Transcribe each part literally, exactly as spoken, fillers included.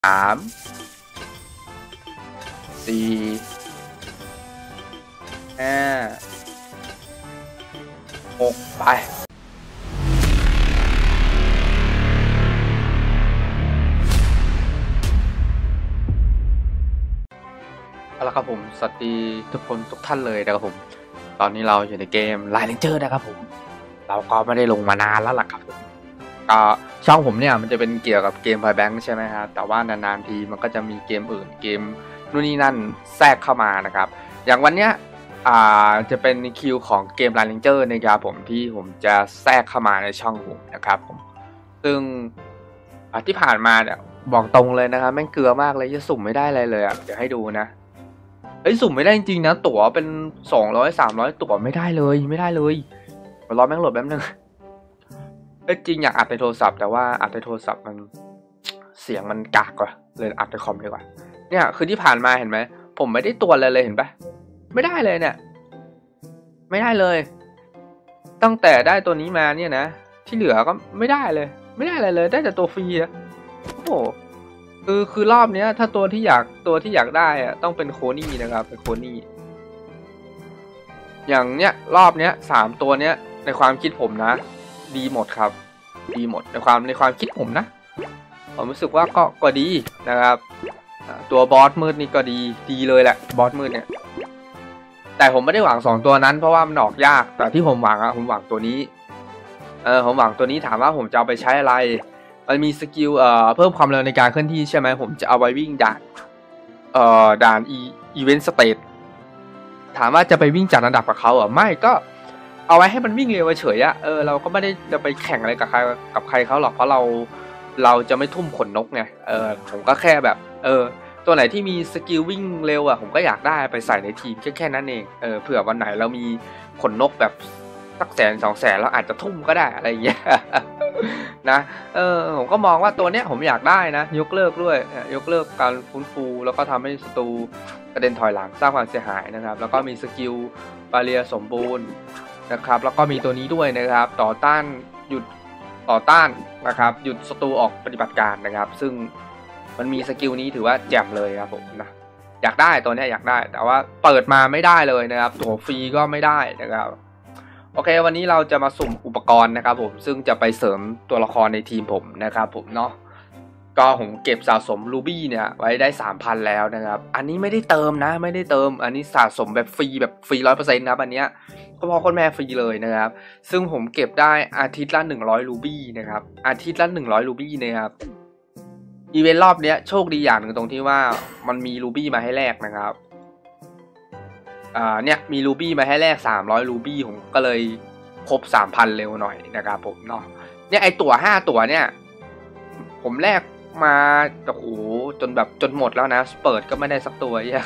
สามสี่ห้าหกไปเอาละครับผมสวัสดีทุกคนทุกท่านเลยนะครับผมตอนนี้เราอยู่ในเกม Line Ranger นะครับผมเราก็ไม่ได้ลงมานานแล้วล่ะครับผมก็ช่องผมเนี่ยมันจะเป็นเกี่ยวกับเกมไฟแบงค์ใช่ไหมครับแต่ว่านานๆทีมันก็จะมีเกมอื่นเกมนู่นนี่นั่นแทรกเข้ามานะครับอย่างวันเนี้ยอ่าจะเป็นคิวของเกม Line Ranger นะครับผมที่ผมจะแทรกเข้ามาในช่องผมนะครับผมซึ่งที่ผ่านมาเนี่ยบอกตรงเลยนะครับแม่งเกลือมากเลยจะสุ่มไม่ได้อะไรเลยอ่ะเดี๋ยวให้ดูนะเฮ้ยสุ่มไม่ได้จริงๆนะตั๋วเป็นสองร้อย สามร้อยตั๋วไม่ได้เลยไม่ได้เลยรอแม่งโหลดแป๊บนึงเอ้ยจริงอยากอัดในโทรศัพท์แต่ว่าอัดในโทรศัพท์มันเสียงมันกากกว่าเลยอัดในคอมดีกว่าเนี่ยคือที่ผ่านมาเห็นไหมผมไม่ได้ตัวอะไรเลยเห็นปะไม่ได้เลยเนี่ยไม่ได้เลยตั้งแต่ได้ตัวนี้มาเนี่ยนะที่เหลือก็ไม่ได้เลยไม่ได้อะไรเลยได้แต่ตัวฟรีนะโอ้โหคือคือรอบเนี้ยถ้าตัวที่อยากตัวที่อยากได้อะต้องเป็นโคนี่นะครับเป็นโคนี่อย่างเนี้ยรอบเนี้ยสามตัวเนี้ยในความคิดผมนะดีหมดครับดีหมดในความในความคิดผมนะผมรู้สึกว่าก็ก็ดีนะครับตัวบอสมืดนี่ก็ดีดีเลยแหละบอสมืดเนี่ยแต่ผมไม่ได้หวังสองตัวนั้นเพราะว่ามันออกยากแต่ที่ผมหวังอะผมหวังตัวนี้เออผมหวังตัวนี้ถามว่าผมจะเอาไปใช้อะไรมันมีสกิลเอ่อเพิ่มความเร็วในการเคลื่อนที่ใช่ไหมผมจะเอาไว้วิ่งด่านเอ่อด่านอีอีเวนต์สเตทถามว่าจะไปวิ่งจัดระดับกับเขาเหรอไม่ก็เอาไว้ให้มันวิ่งเร็วเฉยอะเออเราก็ไม่ได้จะไปแข่งอะไรกับใครกับใครเขาหรอกเพราะเราเราจะไม่ทุ่มขนนกไงเออผมก็แค่แบบเออตัวไหนที่มีสกิลวิ่งเร็วอะผมก็อยากได้ไปใส่ในทีมแค่แค่นั้นเองเออเผื่อวันไหนเรามีขนนกแบบสักแสนสองแสนเราอาจจะทุ่มก็ได้อะไรอย่างเงี้ยนะเออผมก็มองว่าตัวเนี้ยผมอยากได้นะยกเลิกด้วยยกเลิกการฟื้นฟูแล้วก็ทำให้ศัตรูกระเด็นถอยหลังสร้างความเสียหายนะครับแล้วก็มีสกิลบาเรียสมบูรณ์นะครับแล้วก็มีตัวนี้ด้วยนะครับต่อต้านหยุดต่อต้านนะครับหยุดศัตรูออกปฏิบัติการนะครับซึ่งมันมีสกิลนี้ถือว่าแจ่มเลยครับผมนะอยากได้ตัวนี้อยากได้แต่ว่าเปิดมาไม่ได้เลยนะครับตัวฟรีก็ไม่ได้นะครับโอเควันนี้เราจะมาสุ่มอุปกรณ์นะครับผมซึ่งจะไปเสริมตัวละครในทีมผมนะครับผมเนาะก็ผมเก็บสะสมรูบี้เนี่ยไว้ได้ สามพัน แล้วนะครับอันนี้ไม่ได้เติมนะไม่ได้เติมอันนี้สะสมแบบฟรีแบบฟรี ร้อยเปอร์เซ็นต์ ครับอันเนี้ยก็พอคนแม่ฟรีเลยนะครับซึ่งผมเก็บได้อาทิตย์ละหนึ่งร้อยรูบี้นะครับอาทิตย์ละหนึ่งร้อยรูบี้นะครับอีเวนต์รอบเนี้ยโชคดีอย่างหนึ่งตรงที่ว่ามันมีรูบี้มาให้แลกนะครับอ่าเนี่ยมีรูบี้มาให้แลกสามร้อยรูบี้ผมก็เลยครบ สามพัน เร็วหน่อยนะครับผมเนาะเนี่ยไอตัวห้าตัวเนี่ยผมแลกมาโอ้โหจนแบบจนหมดแล้วนะเปิดก็ไม่ได้สักตัวเนี่ย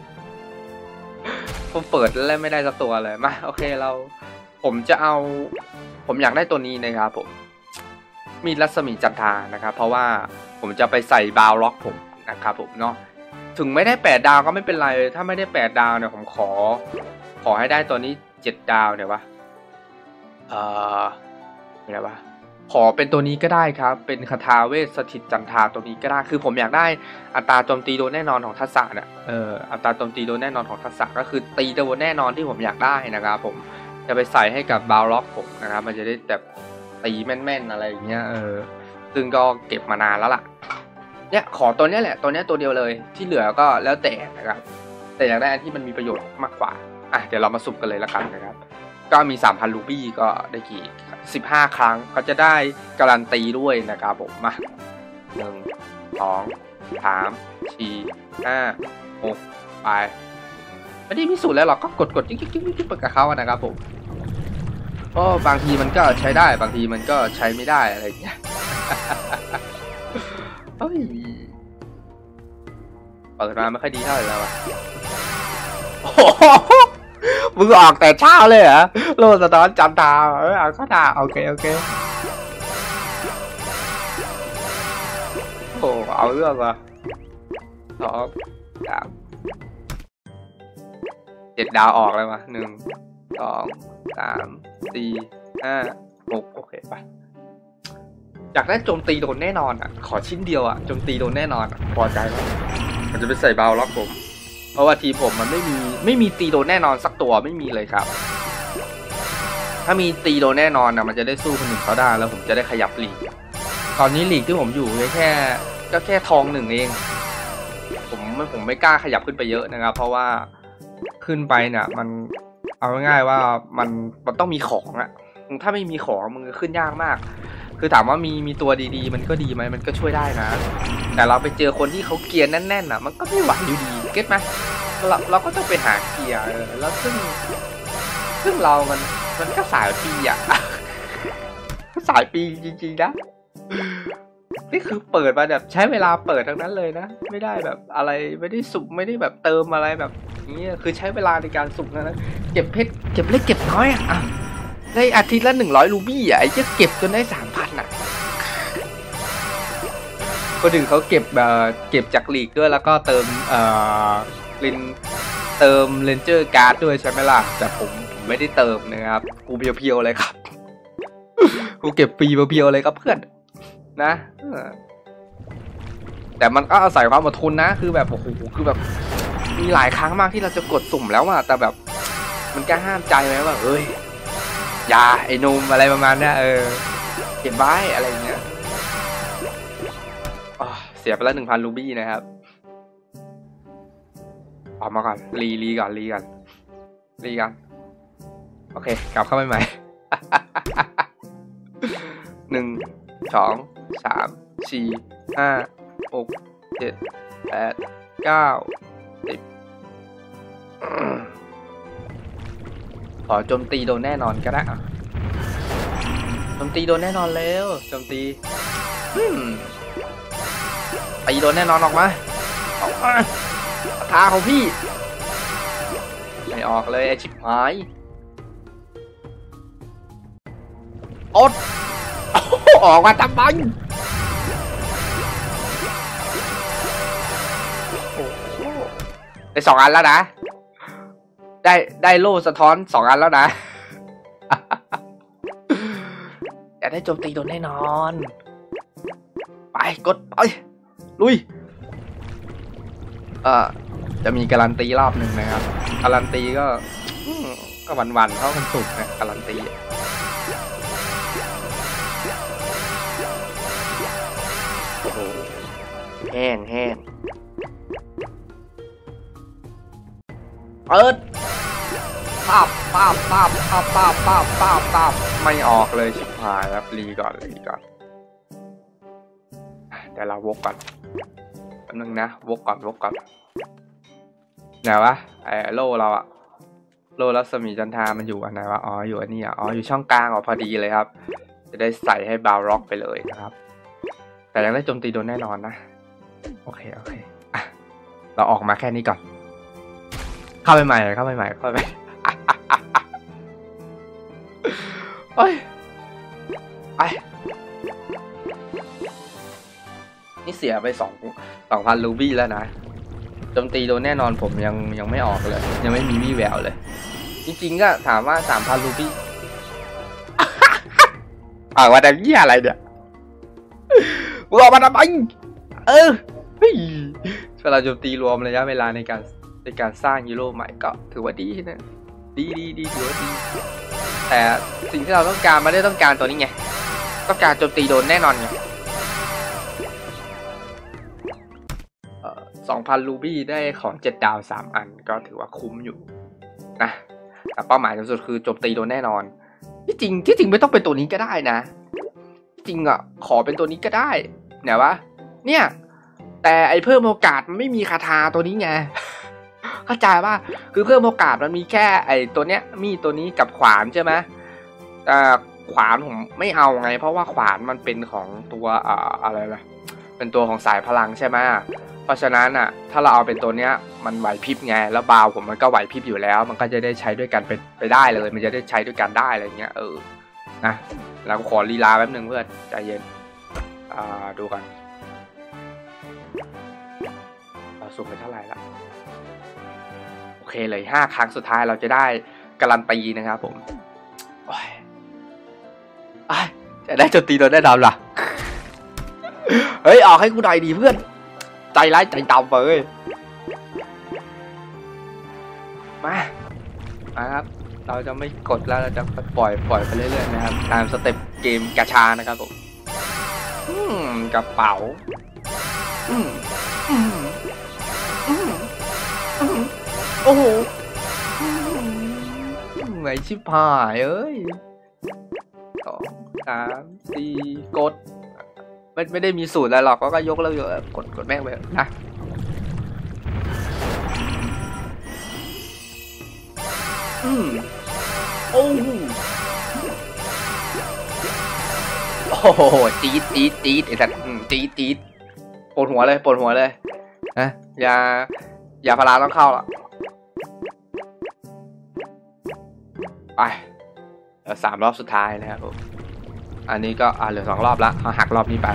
ผมเปิดแล้วไม่ได้สักตัวเลยมาโอเคเราผมจะเอาผมอยากได้ตัวนี้นะครับผมมีรัศมีจันทรานะครับเพราะว่าผมจะไปใส่บาวล็อกผมนะครับผมเนาะถึงไม่ได้แปดดาวก็ไม่เป็นไรถ้าไม่ได้แปดดาวเนี่ยผมขอขอให้ได้ตัวนี้เจ็ดดาวเนี่ยวะเอ่ออะไรวะขอเป็นตัวนี้ก็ได้ครับเป็นคาถาเวทสถิตจันทราตัวนี้ก็ได้คือผมอยากได้อัตราโจมตีโดนแน่นอนของทักษะเนี่ยเอออัตราโจมตีโดนแน่นอนของทักษะก็คือตีโดนแน่นอนที่ผมอยากได้นะครับผมจะไปใส่ให้กับบาวล็อกผมนะครับมันจะได้แบบตีแม่นๆอะไรอย่างเงี้ยเออซึ่งก็เก็บมานานแล้วล่ะเนี่ยขอตัวนี้แหละตัวนี้ตัวเดียวเลยที่เหลือก็แล้วแต่นะครับแต่อยากได้อันที่มันมีประโยชน์มากกว่าอ่ะเดี๋ยวเรามาสุ่มกันเลยละกันนะครับก็มี สามพัน รูบี้ก็ได้กี่สิบห้าครั้งก็จะได้การันตีด้วยนะครับผมมาหนึ่ง สอง สาม สี่ ห้า หกไปไม่ได้พิสูจน์แล้วหรอกก็กดกดจิ๊กจิ๊กจิ๊กจิ๊กกับเขาอะนะครับผมก็บางทีมันก็ใช้ได้บางทีมันก็ใช้ไม่ได้อะไรอย่างเงี้ยเฮ้ยเปิดมาไม่ค่อยดีเท่าไหร่แล้วอะมึงออกแต่เช้าเลยเหรอโลสตอนจันทราเออเอาก็ได้โอเคโอเคโอ้เอาเรื่องว่ะสองสามเจ็ดดาวออกเลยว่ะหนึ่งสองสามสี่ห้าหกโอเคไปอยากได้โจมตีโดนแน่นอนอ่ะขอชิ้นเดียวอ่ะโจมตีโดนแน่นอนพอใจแล้วมันจะไปใส่บาวล็อกผมเพราะว่าทีผมมันไม่มีไม่มีตีโดนแน่นอนสักตัวไม่มีเลยครับถ้ามีตีโดนแน่นอนนะมันจะได้สู้คนหนึ่งเขาได้แล้วผมจะได้ขยับลีกตอนนี้ลีกที่ผมอยู่แค่ก็แค่ทองหนึ่งเองผมไม่ผมไม่กล้าขยับขึ้นไปเยอะนะครับเพราะว่าขึ้นไปเนี่ยมันเอาง่ายๆว่ามันมันต้องมีของอะถ้าไม่มีของมันก็ขึ้นยากมากคือถามว่ามีมีตัวดีๆมันก็ดีไหมมันก็ช่วยได้นะแต่เราไปเจอคนที่เขาเกียร์แน่นๆอ่ะมันก็ไม่ไหวอยู่ดีเก็ตไหมเราเราก็ต้องไปหาเกียร์แล้วซึ่งซึ่งเรามันมันก็สายปีอ่ะสายปีจริงๆนะนี่คือเปิดมาแบบใช้เวลาเปิดทั้งนั้นเลยนะไม่ได้แบบอะไรไม่ได้สุ่มไม่ได้แบบเติมอะไรแบบนี้คือใช้เวลาในการสุ่มนะเก็บเพชรเก็บเล็กเก็บน้อยอ่ะได้อาทิตย์ละหนึ่งร้อยรูบี้อ่ะไอ้เจ้าเก็บจนได้สามพันอ่ะคนอื่นเขาเก็บเอ่อเก็บจากลีกด้วยแล้วก็เติมเอ่อลินเติมเลนเจอร์การ์ดด้วยใช่ไหมล่ะแต่ผมผมไม่ได้เติมนะครับกูเพียวๆเลยครับกูเก็บฟรีเพียวๆเลยครับเพื่อนนะแต่มันก็อาศัยความอดทนนะคือแบบโอ้โหคือแบบมีหลายครั้งมากที่เราจะกดสุ่มแล้วอะแต่แบบมันก็ห้ามใจไหมว่าเอ้ยอย่าไอ้นุ่มอะไรประมาณนี้เออเก็บไว้อะไรเงี้ยเสียไปแล้วหนึ่งพันรูบี้นะครับออกมาก่อนรีรีก่อนรีก่อนรีกันโอเคกลับเข้าไปใหม่หนึ่งสองสามสี่ห้าหกเจ็ดแปดเก้าสิบขอโจมตีโดนแน่นอนก็ได้อ่ะโจมตีโดนแน่นอนแล้วโจมตีตีโดนแน่นอนออกมาออกมาทาของพี่ไม่ออกเลยไอชิบหายอดออกมาทำไมได้สองอันแล้วนะได้ได้โล่สะท้อนสองอันแล้วนะอยากได้โจมตีโดนแน่นอนไปกดไปลุยเอ่อจะมีการันตีรอบหนึ่งนะครับการันตีก็ก็วันๆเขากันสุกนะการันตีโอ้โหแห้งแห้งเปิดป้าบป้าบป้าบป้าบป้าบป้าบป้าบป้าบไม่ออกเลยชิบหายครับรีก่อนรีก่อนแต่เราวกก่อนแป๊บนึงนะวกก่อนวกก่อนไหนวะไอ้โล่เราอะโล่รัศมีจันทรามันอยู่อันไหนวะอ๋ออยู่อันนี้อ่ะอ๋ออยู่ช่องกลางอ๋อพอดีเลยครับจะได้ใส่ให้บาวร็อกไปเลยนะครับแต่ยังได้โจมตีโดนแน่นอนนะโอเคโอเคอ่ะเราออกมาแค่นี้ก่อนเข้าไปใหม่เข้าไปใหม่เข้าไปโอ้ยไอนี่เสียไปสองสองพันรูบี้แล้วนะโจมตีโดนแน่นอนผมยังยังไม่ออกเลยยังไม่มีวี่แววเลยจริงๆก็ถามว่าสามพันรูบี้ออกมาได้ยี่อะไรเนี่ยมึงออกมาทำไมเออเวลาโจมตีรวมระยะเวลาในการในการสร้างฮีโร่ใหม่ก็ถือว่าดีนะดีดีดีถือว่าดีแต่สิ่งที่เราต้องการไม่ได้ต้องการตัวนี้ไงต้องการโจมตีโดนแน่นอนไงสองพันรูบี้ได้ของเจ็ดดาวสามอันก็ถือว่าคุ้มอยู่นะแต่เป้าหมายสูงสุดคือโจมตีโดนแน่นอนที่จริงที่จริงไม่ต้องเป็นตัวนี้ก็ได้นะจริงอ่ะขอเป็นตัวนี้ก็ได้เนี่ยวะเนี่ยแต่ไอเพิ่มโอกาสมันไม่มีคาถาตัวนี้ไงเข้าใจว่าคือเพิ่มโอกาสมันมีแค่ไอตัวเนี้ยมีตัวนี้กับขวานใช่ไหมแต่ขวานผมไม่เอาไงเพราะว่าขวานมันเป็นของตัวอ่าอะไรล่ะเป็นตัวของสายพลังใช่ไหมเพราะฉะนั้นอ่ะถ้าเราเอาเป็นตัวเนี้ยมันไหวพริบไงแล้วบาวผมมันก็ไหวพริบอยู่แล้วมันก็จะได้ใช้ด้วยกันไปไปได้เลยมันจะได้ใช้ด้วยกันได้อะไรเงี้ยเออนะแล้วขอลีลาแป๊บนึงเพื่อนใจเย็นอ่าดูกันเราสุ่มไปเท่าไหร่ละโอเคเลยห้าครั้งสุดท้ายเราจะได้การันตีนะครับผมจะได้โจมตีโดนแน่นอนล่ะเฮ้ยออกให้กูหน่อยดีเพื่อนใจร้ายใจดำเลยมามาครับเราจะไม่กดแล้วเราจะปล่อยปล่อยไปเรื่อยๆนะครับตามสเต็ปเกมกาชานะครับผมอืมกระเป๋าอืมอืมอืมอืมโอ้โหไงชิบหายเอ้ยสองสามสี่กดไม่ไม่ได้มีสูตรอะไรหรอกก็ยกเลิกกดกดแม่งไปนะอืมโอ้โหจี๊ดจี๊ดจี๊ดไอ้สัตว์จี๊ดจี๊ดปวดหัวเลยปวดหัวเลยนะยายาพาราต้องเข้าละไปสามรอบสุดท้ายนะครับผมอันนี้ก็อ่าเหลือสองรอบละเอาหักรอบนี้ไป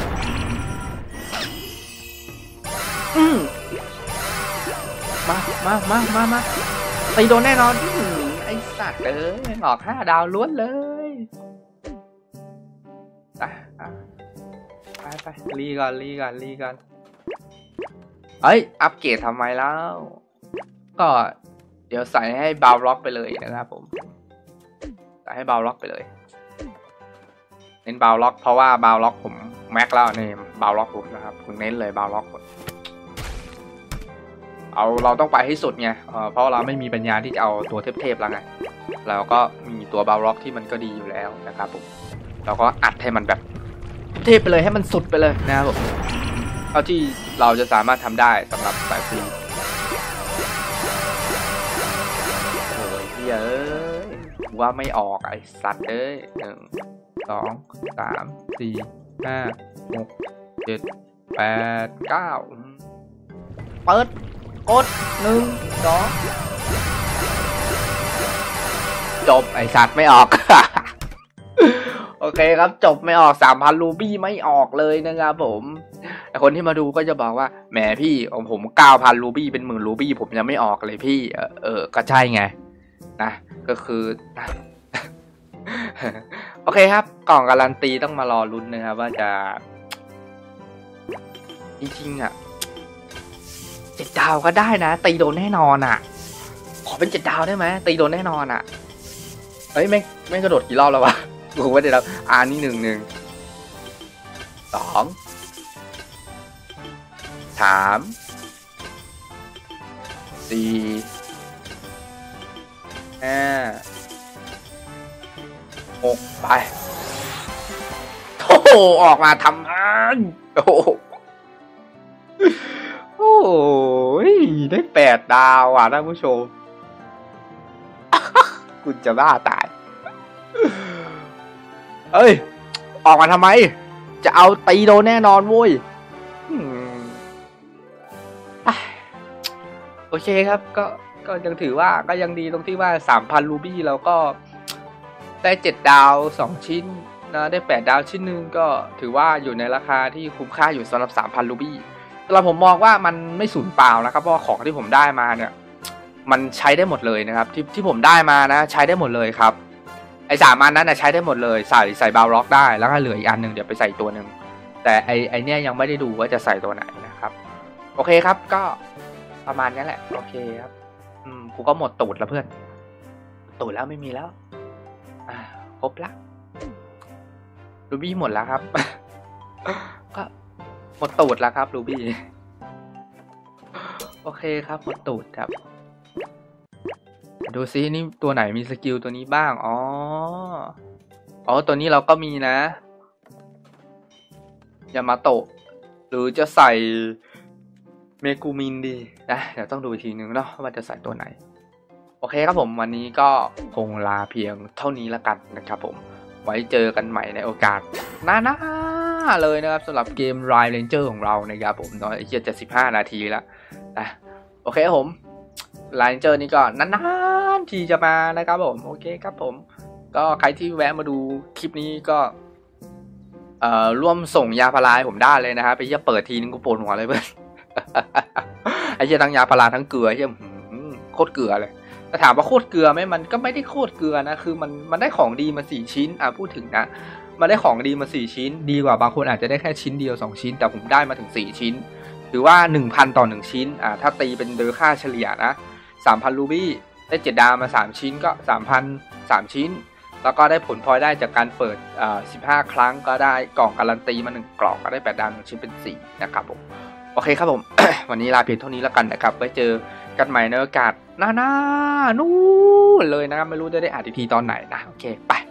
อืมมามามามามาตีโดนแน่นอนไอ้สัตว์เอ้ยออกห้าดาวล้วนเลยไปไปไปรีก่อนรีก่อนรีก่อนเฮ้ยอัปเกรดทำไมแล้วก็เดี๋ยวใส่ให้บาวล็อกไปเลยนะครับผมใส่ให้บาวล็อกไปเลยเน้นบาวล็อกเพราะว่าบาวล็อกผมแม็กแล้วนี่บาวล็อกผมนะครับผมเน้นเลยบาวล็อกเอาเราต้องไปให้สุดไงเพราะเราไม่มีปัญญาที่จะเอาตัวเทพๆแล้วไงเราก็มีตัวบาวล็อกที่มันก็ดีอยู่แล้วนะครับผมเราก็อัดให้มันแบบเทพไปเลยให้มันสุดไปเลยนะครับผมเท่าที่เราจะสามารถทำได้สำหรับสายฟรีโอ้ยเฮ้ยว่าไม่ออกไอ้สัตว์เอ้ยหนึ่งสองสามสี่ห้าหกเจ็ดแปดเก้าเปิดกดหนึ่งสองจบไอ้สัตว์ไม่ออก โอเคครับจบไม่ออก สามพัน รูบี้ไม่ออกเลยนะครับผมแต่คนที่มาดูก็จะบอกว่าแหมพี่ของผม เก้าพัน รูบี้เป็นหมื่นรูบี้ผมยังไม่ออกเลยพี่เออเออก็ใช่ไงนะก็คือนะโอเคครับกล่องการันตีต้องมารอลุ้นนะครับว่าจะจริงๆอ่ะเจ็ดดาวก็ได้นะตีโดนแน่นอนอ่ะขอเป็นเจ็ดดาวได้ไหมตีโดนแน่นอนอ่ะเฮ้ยไม่ไม่กระโดดกี่รอบแล้ววะกูว่าเดี๋ยวเราอ่านี่หนึ่งหนึ่งสองสามสี่ห้าหกไปโอ้โหออกมาทำอันโอ้โหโอ้ยได้แปดดาวอ่ะท่านผู้ชมคุณจะบ้าตายเอ้ยออกมาทำไมจะเอาตีโดนแน่นอนโว้ยโอเคครับก็ก็ยังถือว่าก็ยังดีตรงที่ว่า สามพัน รูบี้เราก็ได้เจ็ดดาวสองชิ้นนะได้แปดดาวชิ้นหนึ่งก็ถือว่าอยู่ในราคาที่คุ้มค่าอยู่สำหรับ สามพัน รูบี้สำหรับผมมองว่ามันไม่สูญเปล่านะครับเพราะของที่ผมได้มาเนี่ยมันใช้ได้หมดเลยนะครับที่ที่ผมได้มานะใช้ได้หมดเลยครับไอ้สามอันนั้นนะใช้ได้หมดเลยใส่ใส่บาวล็อกได้แล้วก็เหลืออีกอันหนึ่งเดี๋ยวไปใส่ตัวหนึ่งแต่ไอ้ไอ้เนี่ยยังไม่ได้ดูว่าจะใส่ตัวไหนนะครับโอเคครับก็ประมาณนี้แหละโอเคครับอืมกูก็หมดตูดแล้วเพื่อนตูดแล้วไม่มีแล้วอ่าครบละรูบี้หมดแล้วครับ ก็หมดตูดแล้วครับรูบี้โอเคครับหมดตูดครับดูซินี่ตัวไหนมีสกิลตัวนี้บ้างอ๋ออ๋อตัวนี้เราก็มีนะยามาโตะหรือจะใส่เมกูมินดีนะเดี๋ยวต้องดูอีกทีนึงเนาะว่าจะใส่ตัวไหนโอเคครับผมวันนี้ก็คงลาเพียงเท่านี้ละกันนะครับผมไว้เจอกันใหม่ในโอกาสหน้าๆเลยนะครับสำหรับเกม Ride Ranger ของเรานะครับผมตอนนี้เจ็ดสิบห้านาทีแล้วนะโอเคครับผม Ride Ranger นี่ก็นานๆทีจะมานะครับผมโอเคครับผมก็ใครที่แวะมาดูคลิปนี้ก็เอ่อร่วมส่งยาพาราให้ผมได้เลยนะครับไปเยี่ยเปิดทีนึงกูปวดหัวเลยเพื่อน ไอ้เหี้ยทั้งยาพาราทั้งเกลือไอ้เหี้ยโคตรเกลือเลยแต่ถามว่าโคตรเกลือไหมมันก็ไม่ได้โคตรเกลือนะคือมันมันได้ของดีมาสี่ชิ้นอ่ะพูดถึงนะมาได้ของดีมาสี่ชิ้นดีกว่าบางคนอาจจะได้แค่ชิ้นเดียวสองชิ้นแต่ผมได้มาถึงสี่ชิ้นถือว่า หนึ่งพัน ต่อหนึ่งชิ้นอ่าถ้าตีเป็นโดยค่าเฉลี่ยนะ สามพัน รูบี้ได้เจ็ดดาวมาสามชิ้นก็ สามพัน สามชิ้นแล้วก็ได้ผลพลอยได้จากการเปิดอ่าสิบห้าครั้งก็ได้กล่องการันตีมาหนึ่งกล่องก็ได้แปดดาวหนึ่งชิ้นเป็นสี่นะครับผมโอเคครับผม วันนี้ลาเพียงเท่านี้แล้วกันนะครับไว้เจอกันใหม่ในโอกาสหน้าๆนู่นเลยนะครับไม่รู้จะได้อ่านอีกทีตอนไหนนะโอเคไป